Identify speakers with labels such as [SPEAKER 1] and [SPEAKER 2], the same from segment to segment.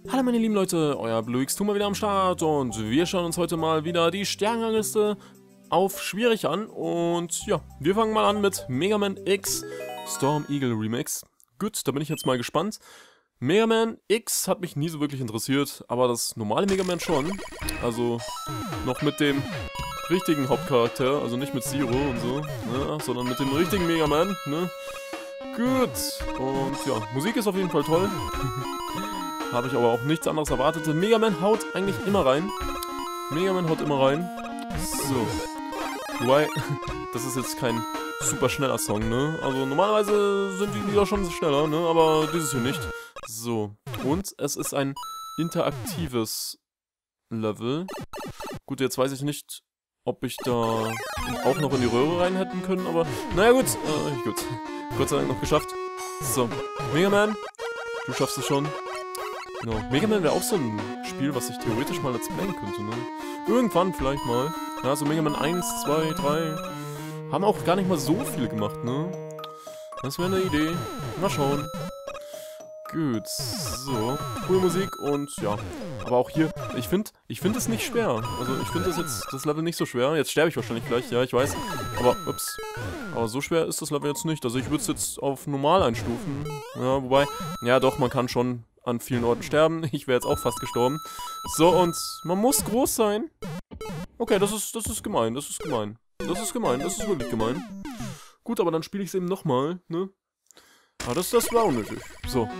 [SPEAKER 1] Hallo meine lieben Leute, euer BlueX mal wieder am Start und wir schauen uns heute mal wieder die Sternenrangliste auf schwierig an und ja, wir fangen mal an mit Mega Man X Storm Eagle Remix. Gut, da bin ich jetzt mal gespannt. Mega Man X hat mich nie so wirklich interessiert, aber das normale Mega Man schon. Also noch mit dem richtigen Hauptcharakter, also nicht mit Zero und so, ne, sondern mit dem richtigen Mega Man, ne. Gut, und ja, Musik ist auf jeden Fall toll. Habe ich aber auch nichts anderes erwartet. Mega Man haut eigentlich immer rein. Mega Man haut immer rein. So. Wobei, das ist jetzt kein super schneller Song, ne? Also normalerweise sind die Lieder schon schneller, ne? Aber dieses hier nicht. So. Und es ist ein interaktives Level. Gut, jetzt weiß ich nicht, ob ich da auch noch in die Röhre rein hätten können, aber naja gut. Gut. Gott sei Dank noch geschafft. So. Mega Man, du schaffst es schon. Genau. Mega Man wäre auch so ein Spiel, was ich theoretisch mal let's playen könnte, ne? Irgendwann vielleicht mal. Ja, so Mega Man 1, 2, 3 haben auch gar nicht mal so viel gemacht, ne? Das wäre eine Idee. Mal schauen. Gut, so. Coole Musik und ja. Aber auch hier, ich finde es nicht schwer. Also ich finde das Level nicht so schwer. Jetzt sterbe ich wahrscheinlich gleich, ja, ich weiß. Aber, ups. Aber so schwer ist das Level jetzt nicht. Also ich würde es jetzt auf normal einstufen. Ja, wobei, ja doch, man kann schon an vielen Orten sterben. Ich wäre jetzt auch fast gestorben. So, und man muss groß sein. Okay, das ist gemein, das ist gemein. Das ist gemein, das ist wirklich gemein. Gut, aber dann spiele ich es eben nochmal, ne? Aber das war unnötig. So.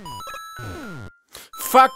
[SPEAKER 1] Fuck!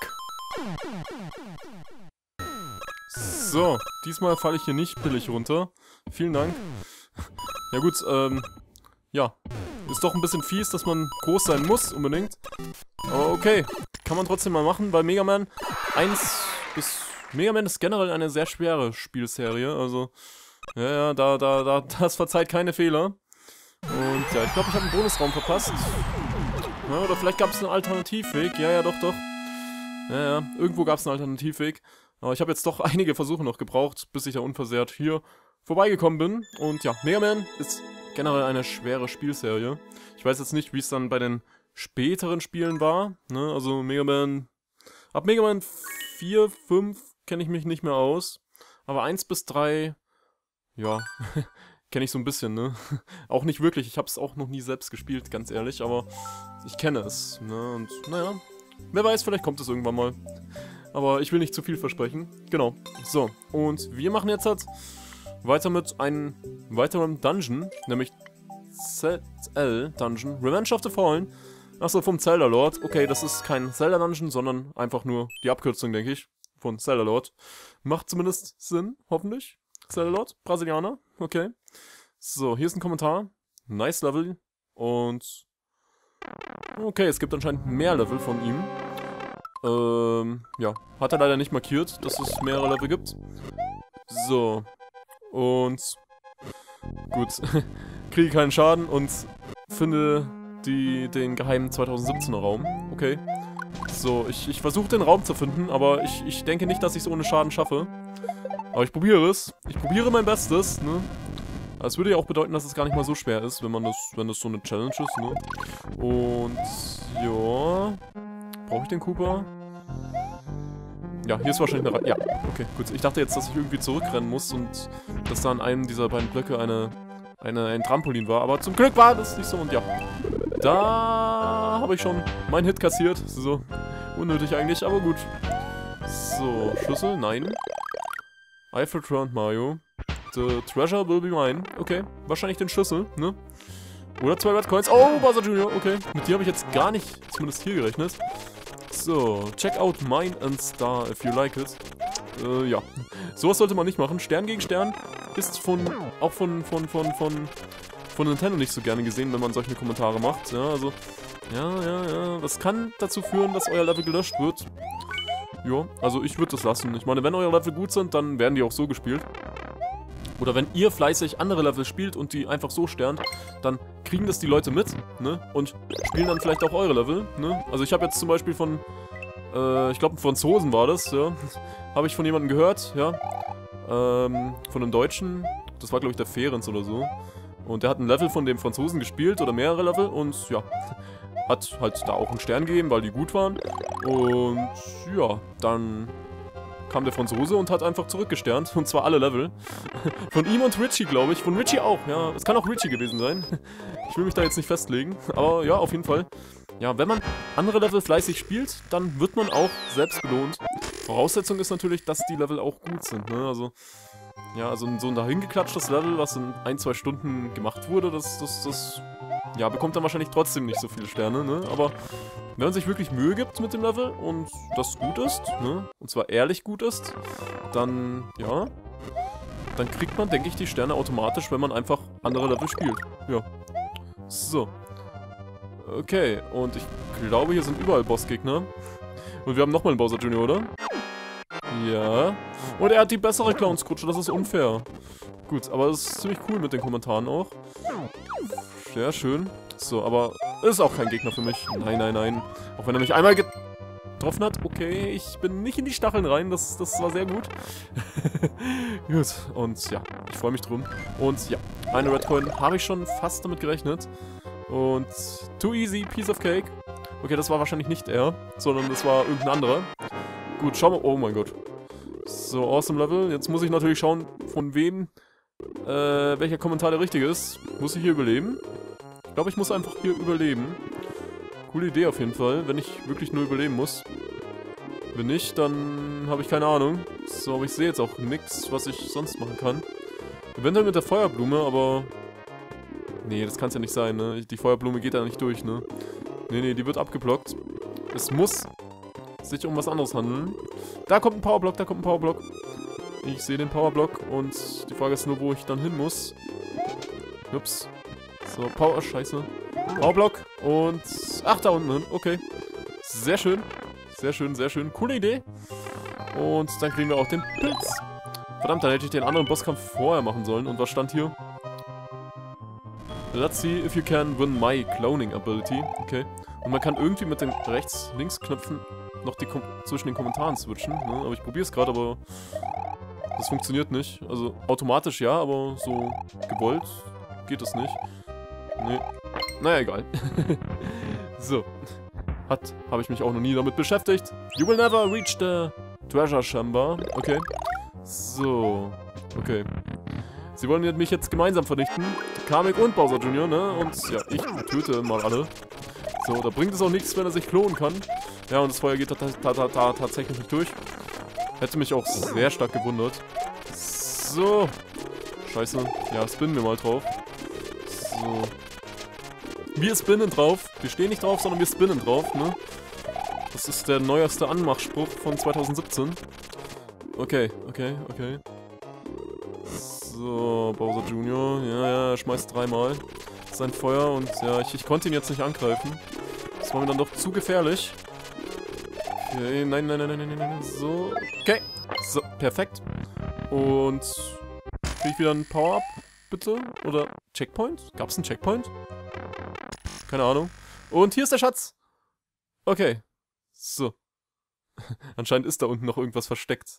[SPEAKER 1] So, diesmal falle ich hier nicht billig runter. Vielen Dank. Ja gut, ja. Ist doch ein bisschen fies, dass man groß sein muss, unbedingt. Aber okay, kann man trotzdem mal machen, weil Mega Man 1 bis... Mega Man ist generell eine sehr schwere Spielserie, also... Ja, das verzeiht keine Fehler. Und ja, ich glaube, ich habe einen Bonusraum verpasst. Ja, oder vielleicht gab es einen Alternativweg. Ja, doch. Ja, irgendwo gab es einen Alternativweg. Aber ich habe jetzt doch einige Versuche noch gebraucht, bis ich da unversehrt hier vorbeigekommen bin. Und ja, Mega Man ist generell eine schwere Spielserie. Ich weiß jetzt nicht, wie es dann bei den späteren Spielen war. Ne? Also Mega Man... Ab Mega Man 4, 5 kenne ich mich nicht mehr aus. Aber 1 bis 3... Ja... kenne ich so ein bisschen, ne? Auch nicht wirklich, ich habe es auch noch nie selbst gespielt, ganz ehrlich, aber ich kenne es, ne? Und naja, wer weiß, vielleicht kommt es irgendwann mal. Aber ich will nicht zu viel versprechen. Genau, so. Und wir machen jetzt halt weiter mit einem weiteren Dungeon, nämlich ZL Dungeon, Revenge of the Fallen. Achso, vom Zelda Lord. Okay, das ist kein Zelda Dungeon, sondern einfach nur die Abkürzung, denke ich, von Zelda Lord. Macht zumindest Sinn, hoffentlich. Zelda Lord, Brasilianer, okay. So, hier ist ein Kommentar. Nice Level. Und... okay, es gibt anscheinend mehr Level von ihm. Ja. Hat er leider nicht markiert, dass es mehrere Level gibt. So. Und... gut. Kriege keinen Schaden und finde den geheimen 2017er Raum. Okay. So, ich versuche den Raum zu finden, aber ich denke nicht, dass ich es ohne Schaden schaffe. Aber ich probiere es. Ich probiere mein Bestes, ne? Das würde ja auch bedeuten, dass es gar nicht mal so schwer ist, wenn das so eine Challenge ist, ne? Und ja. Brauche ich den Koopa? Ja, hier ist wahrscheinlich eine... ja, okay, gut. Ich dachte jetzt, dass ich irgendwie zurückrennen muss und dass da an einem dieser beiden Blöcke ein Trampolin war. Aber zum Glück war das nicht so und ja. Da habe ich schon meinen Hit kassiert. So, unnötig eigentlich, aber gut. So, Schlüssel? Nein. I've returned Mario. The treasure will be mine. Okay, wahrscheinlich den Schlüssel, ne? Oder 2 Red Coins. Oh, Bowser Jr., okay. Mit dir habe ich jetzt gar nicht, zumindest hier gerechnet. So, check out mine and star if you like it. Ja. Sowas sollte man nicht machen. Stern gegen Stern ist auch von Nintendo nicht so gerne gesehen, wenn man solche Kommentare macht. Ja, also, ja. Das kann dazu führen, dass euer Level gelöscht wird. Ja, also ich würde das lassen. Ich meine, wenn eure Level gut sind, dann werden die auch so gespielt. Oder wenn ihr fleißig andere Level spielt und die einfach so sternt, dann kriegen das die Leute mit, ne? Und spielen dann vielleicht auch eure Level, ne? Also ich habe jetzt zum Beispiel von, ich glaube, Franzosen war das, ja. Habe ich von jemandem gehört, ja. Von einem Deutschen. Das war, glaube ich, der Ferenc oder so. Und der hat ein Level von dem Franzosen gespielt oder mehrere Level und ja. Hat halt da auch einen Stern gegeben, weil die gut waren. Und ja, dann kam der Franzose und hat einfach zurückgesternt. Und zwar alle Level. Von ihm und Richie, glaube ich. Von Richie auch, ja. Es kann auch Richie gewesen sein. Ich will mich da jetzt nicht festlegen. Aber ja, auf jeden Fall. Ja, wenn man andere Level fleißig spielt, dann wird man auch selbst belohnt. Voraussetzung ist natürlich, dass die Level auch gut sind, ne? Also, ja, also so ein dahingeklatschtes Level, was in 1-2 Stunden gemacht wurde, das ja, bekommt dann wahrscheinlich trotzdem nicht so viele Sterne, ne? Aber wenn man sich wirklich Mühe gibt mit dem Level und das gut ist, ne? Und zwar ehrlich gut ist, dann, ja, dann kriegt man, denke ich, die Sterne automatisch, wenn man einfach andere Level spielt. Ja. So. Okay, und ich glaube, hier sind überall Bossgegner. Und wir haben nochmal einen Bowser Jr., oder? Ja. Und er hat die bessere Clownskutsche, das ist unfair. Gut, aber das ist ziemlich cool mit den Kommentaren auch. Sehr schön. So, aber ist auch kein Gegner für mich. Nein, nein, nein. Auch wenn er mich einmal getroffen hat. Okay, ich bin nicht in die Stacheln rein. Das war sehr gut. Gut, und ja, ich freue mich drum. Und ja, eine Red Coin habe ich schon fast damit gerechnet. Und too easy, piece of cake. Okay, das war wahrscheinlich nicht er, sondern das war irgendein anderer. Gut, schauen wir. Oh mein Gott. So, awesome Level. Jetzt muss ich natürlich schauen, von wem, welcher Kommentar der richtige ist. Muss ich hier überleben? Ich glaube, ich muss einfach hier überleben. Coole Idee auf jeden Fall, wenn ich wirklich nur überleben muss. Wenn nicht, dann habe ich keine Ahnung. So, aber ich sehe jetzt auch nichts, was ich sonst machen kann. Eventuell mit der Feuerblume, aber... Nee, das kann es ja nicht sein, ne? Die Feuerblume geht da nicht durch, ne? Nee, die wird abgeblockt. Es muss sich um was anderes handeln. Da kommt ein Powerblock, da kommt ein Powerblock. Ich sehe den Powerblock und die Frage ist nur, wo ich dann hin muss. Ups. So, Scheiße. Powerblock und... Ach, da unten hin. Okay. Sehr schön. Sehr schön, sehr schön. Coole Idee. Und dann kriegen wir auch den Pilz. Verdammt, dann hätte ich den anderen Bosskampf vorher machen sollen. Und was stand hier? Let's see if you can win my cloning ability. Okay. Und man kann irgendwie mit den Rechts-Links-Knöpfen noch zwischen den Kommentaren switchen. Ne? Aber ich probiere es gerade, aber das funktioniert nicht. Also automatisch ja, aber so gewollt geht es nicht. Nee. Naja, egal. So. Habe ich mich auch noch nie damit beschäftigt. You will never reach the treasure chamber. Okay. So. Okay. Sie wollen mich jetzt gemeinsam vernichten. Kamek und Bowser Jr., ne? Und ja, ich töte mal alle. So, da bringt es auch nichts, wenn er sich klonen kann. Ja, und das Feuer geht da tatsächlich nicht durch. Hätte mich auch sehr stark gewundert. So. Scheiße. Ja, spinnen wir mal drauf. So. Wir spinnen drauf. Wir stehen nicht drauf, sondern wir spinnen drauf, ne? Das ist der neueste Anmachspruch von 2017. Okay. So, Bowser Jr. Ja, er schmeißt 3-mal sein Feuer und ja, ich konnte ihn jetzt nicht angreifen. Das war mir dann doch zu gefährlich. Okay, nein. So, okay. So, perfekt. Und krieg ich wieder einen Power-Up, bitte? Oder Checkpoint? Gab's einen Checkpoint? Keine Ahnung. Und hier ist der Schatz. Okay. So. Anscheinend ist da unten noch irgendwas versteckt.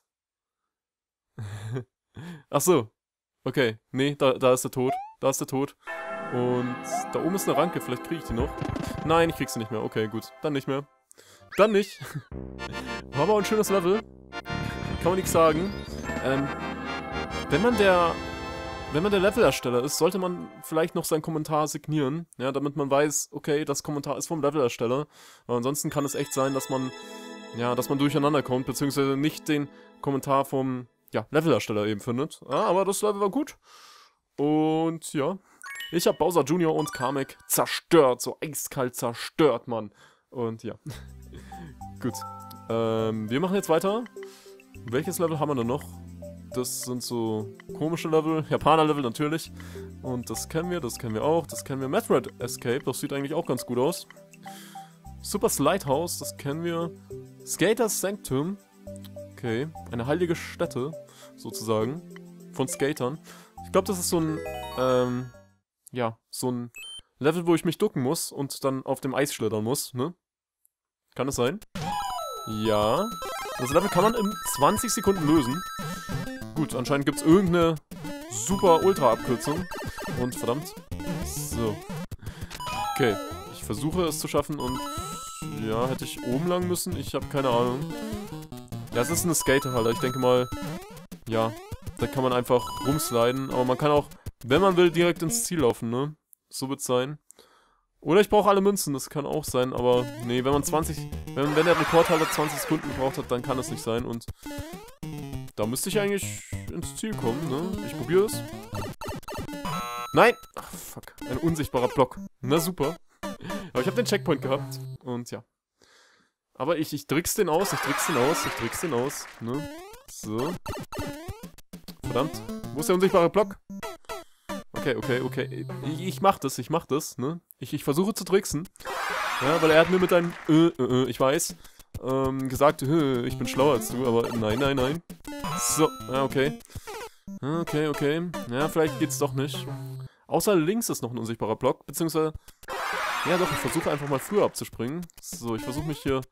[SPEAKER 1] Ach so. Okay. Nee, da ist der Tod. Da ist der Tod. Und da oben ist eine Ranke. Vielleicht kriege ich die noch. Nein, ich krieg sie nicht mehr. Okay, gut. Dann nicht mehr. Dann nicht. War aber auch ein schönes Level. Kann man nichts sagen. Wenn man der Levelersteller ist, sollte man vielleicht noch seinen Kommentar signieren, ja, damit man weiß, okay, das Kommentar ist vom Levelersteller. Weil ansonsten kann es echt sein, dass man durcheinander kommt, beziehungsweise nicht den Kommentar vom, ja, Levelersteller eben findet. Ja, aber das Level war gut. Und ja, ich habe Bowser Jr. und Kamek zerstört, so eiskalt zerstört, Mann. Und ja, gut. Wir machen jetzt weiter. Welches Level haben wir denn noch? Das sind so komische Level, Japaner-Level natürlich. Und das kennen wir auch, das kennen wir. Metroid Escape, das sieht eigentlich auch ganz gut aus. Super Slide House, das kennen wir. Skaters Sanctum. Okay, eine heilige Stätte, sozusagen. Von Skatern. Ich glaube, das ist so ein, ja, so ein Level, wo ich mich ducken muss und dann auf dem Eis schlittern muss, ne? Kann es sein? Ja. Das Level kann man in 20 Sekunden lösen. Gut, anscheinend gibt es irgendeine super Ultra-Abkürzung. Und verdammt. So. Okay, ich versuche es zu schaffen und... ja, hätte ich oben lang müssen? Ich habe keine Ahnung. Ja, es ist eine Skaterhalle. Ich denke mal, ja, da kann man einfach rumsliden. Aber man kann auch, wenn man will, direkt ins Ziel laufen, ne? So wird's sein. Oder ich brauche alle Münzen, das kann auch sein. Aber nee, wenn der Rekordhalter 20 Sekunden gebraucht hat, dann kann es nicht sein. Und da müsste ich eigentlich ins Ziel kommen, ne? Ich probiere es. Nein! Ach, fuck. Ein unsichtbarer Block. Na super. Aber ich habe den Checkpoint gehabt. Und ja. Aber ich trick's den aus, ich trick's den aus, ne? So. Verdammt. Wo ist der unsichtbare Block? Okay. Ich mach das, ne? Ich versuche zu tricksen. Ja, weil er hat mir mit einem ich weiß, gesagt, ich bin schlauer als du, aber nein. So, ja, okay. Okay. Ja, vielleicht geht's doch nicht. Außer links ist noch ein unsichtbarer Block, beziehungsweise... Ja doch, ich versuche einfach mal früher abzuspringen. So, ich versuche mich hier...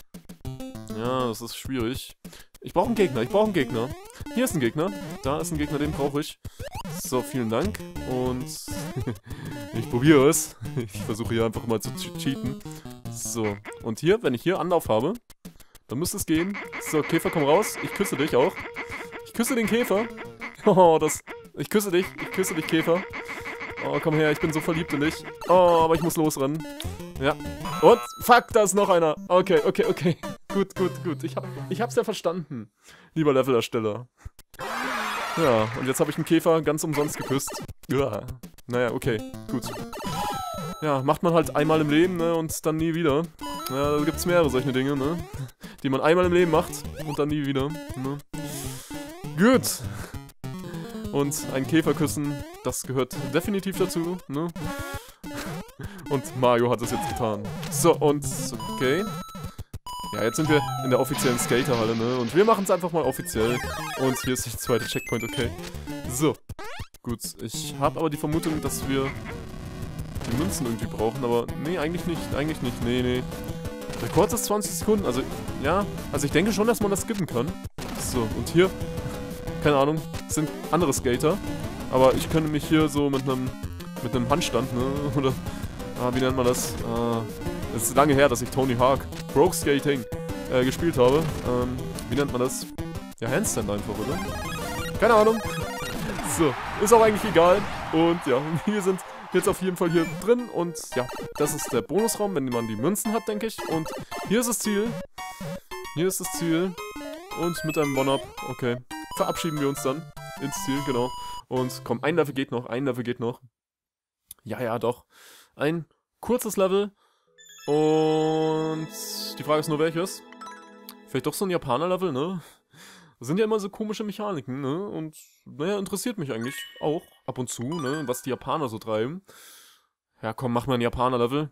[SPEAKER 1] Ja, das ist schwierig. Ich brauche einen Gegner, Hier ist ein Gegner. Da ist ein Gegner, den brauche ich. So, vielen Dank. Und... ich probiere es. Ich versuche hier einfach mal zu cheaten. So, und hier, wenn ich hier Anlauf habe, dann müsste es gehen. So, Käfer, komm raus. Ich küsse dich auch. Ich küsse den Käfer. Oh, ich küsse dich, Käfer. Oh, komm her, ich bin so verliebt in dich. Oh, aber ich muss losrennen. Ja. Und, fuck, da ist noch einer. Okay. Gut. Ich hab's ja verstanden, lieber Levelersteller. Ja, und jetzt habe ich einen Käfer ganz umsonst geküsst. Ja. Naja, okay, gut. Ja, macht man halt einmal im Leben, ne, und dann nie wieder. Ja, da gibt's mehrere solche Dinge, ne, die man einmal im Leben macht und dann nie wieder, ne. Gut. Und ein Käfer küssen, das gehört definitiv dazu, ne? Und Mario hat es jetzt getan. So, und okay. Ja, jetzt sind wir in der offiziellen Skaterhalle, ne? Und wir machen es einfach mal offiziell. Und hier ist der zweite Checkpoint, okay. So. Gut, ich habe aber die Vermutung, dass wir die Münzen irgendwie brauchen, aber nee, eigentlich nicht, nee. Rekord ist 20 Sekunden, also, ja, also ich denke schon, dass man das skippen kann. So, und hier... Keine Ahnung, sind andere Skater. Aber ich könnte mich hier so mit einem Handstand, ne? Oder, wie nennt man das? Es ist lange her, dass ich Tony Hawk Pro Skating gespielt habe. Wie nennt man das? Ja, Handstand einfach, oder? Keine Ahnung. So, ist auch eigentlich egal. Und ja, wir sind jetzt auf jeden Fall hier drin. Und ja, das ist der Bonusraum, wenn man die Münzen hat, denke ich. Und hier ist das Ziel. Und mit einem One-Up, okay. Verabschieden wir uns dann ins Ziel, genau. Und komm, ein Level geht noch. Ja, doch. Ein kurzes Level. Und die Frage ist nur welches. Vielleicht doch so ein Japaner-Level, ne? Das sind ja immer so komische Mechaniken, ne? Und, naja, interessiert mich eigentlich auch ab und zu, ne? Was die Japaner so treiben. Ja, komm, mach mal ein Japaner-Level.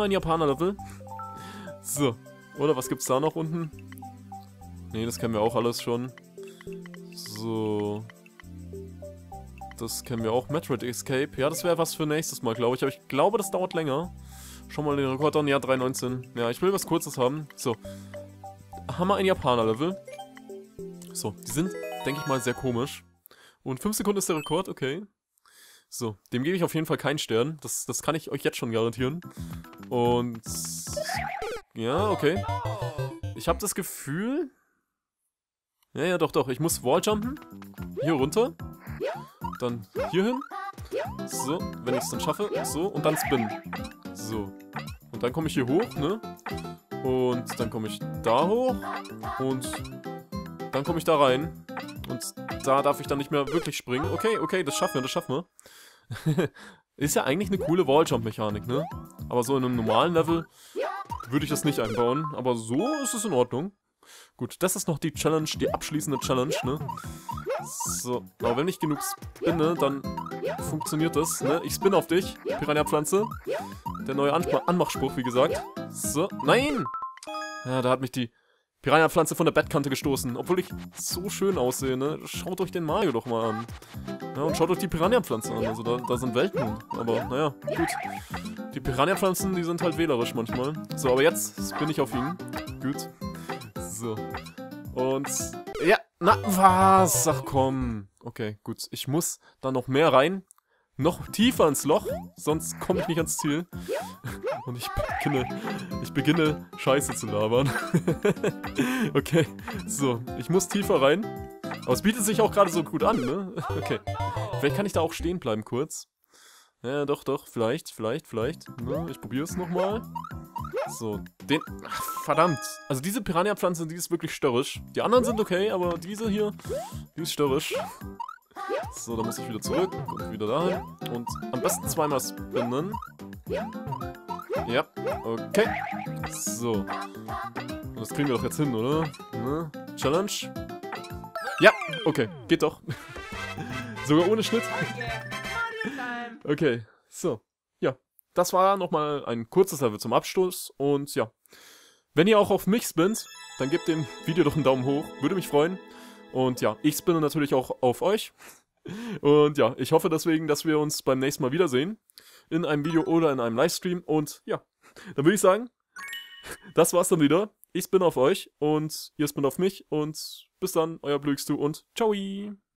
[SPEAKER 1] So. Oder was gibt's da noch unten? Ne, das kennen wir auch alles schon. So. Das kennen wir auch. Metroid Escape. Ja, das wäre was für nächstes Mal, glaube ich. Aber ich glaube, das dauert länger. Schon mal den Rekord an. Ja, 3:19. Ja, ich will was Kurzes haben. So. Haben wir ein Japaner-Level. So, die sind, denke ich mal, sehr komisch. Und 5 Sekunden ist der Rekord, okay. So, dem gebe ich auf jeden Fall keinen Stern. Das kann ich euch jetzt schon garantieren. Und... Ja, okay. Ich habe das Gefühl... Ja, doch. Ich muss Walljumpen. Hier runter. Dann hier hin. So, wenn ich es dann schaffe. So, und dann Spin. So. Und dann komme ich hier hoch, ne? Und dann komme ich da hoch. Und dann komme ich da rein. Und da darf ich dann nicht mehr wirklich springen. Okay, das schaffen wir. Ist ja eigentlich eine coole Walljump-Mechanik, ne? Aber so in einem normalen Level würde ich das nicht einbauen. Aber so ist es in Ordnung. Gut, das ist noch die Challenge, die abschließende Challenge, ne? So, aber wenn ich genug spinne, dann funktioniert das, ne? Ich spinne auf dich, Piranha-Pflanze. Der neue Anmachspruch, wie gesagt. So, nein! Ja, da hat mich die Piranha-Pflanze von der Bettkante gestoßen. Obwohl ich so schön aussehe, ne? Schaut euch den Mario doch mal an. Ja, und schaut euch die Piranha-Pflanze an. Also da sind Welten. Aber, naja, gut. Die Piranha-Pflanzen, die sind halt wählerisch manchmal. So, aber jetzt spinne ich auf ihn. Gut. So. Und... Ja, na, was? Ach komm. Okay, gut. Ich muss da noch mehr rein. noch tiefer ins Loch, sonst komme ich nicht ans Ziel. Und ich beginne Scheiße zu labern. Okay, so, ich muss tiefer rein. Aber es bietet sich auch gerade so gut an, ne? Okay, vielleicht kann ich da auch stehen bleiben kurz. Ja, doch, vielleicht. Ne? Ich probiere es nochmal. So, ach, verdammt. Also diese Piranha-Pflanze, die ist wirklich störrisch. Die anderen sind okay, aber diese hier, die ist störrisch. So, da muss ich wieder zurück und wieder dahin. Und am besten zweimal spinnen. Ja, okay. So. Das kriegen wir doch jetzt hin, oder? Ne? Challenge. Ja, okay, geht doch. Sogar ohne Schnitt. Okay, so. Ja, das war nochmal ein kurzes Level zum Abschluss. Und ja, wenn ihr auch auf mich spinnt, dann gebt dem Video doch einen Daumen hoch. Würde mich freuen. Und ja, ich spinne natürlich auch auf euch. Und ja, ich hoffe deswegen, dass wir uns beim nächsten Mal wiedersehen. In einem Video oder in einem Livestream. Und ja, dann würde ich sagen, das war's dann wieder. Ich spinne auf euch und ihr spinnt auf mich. Und bis dann, euer Bluixtu und ciao!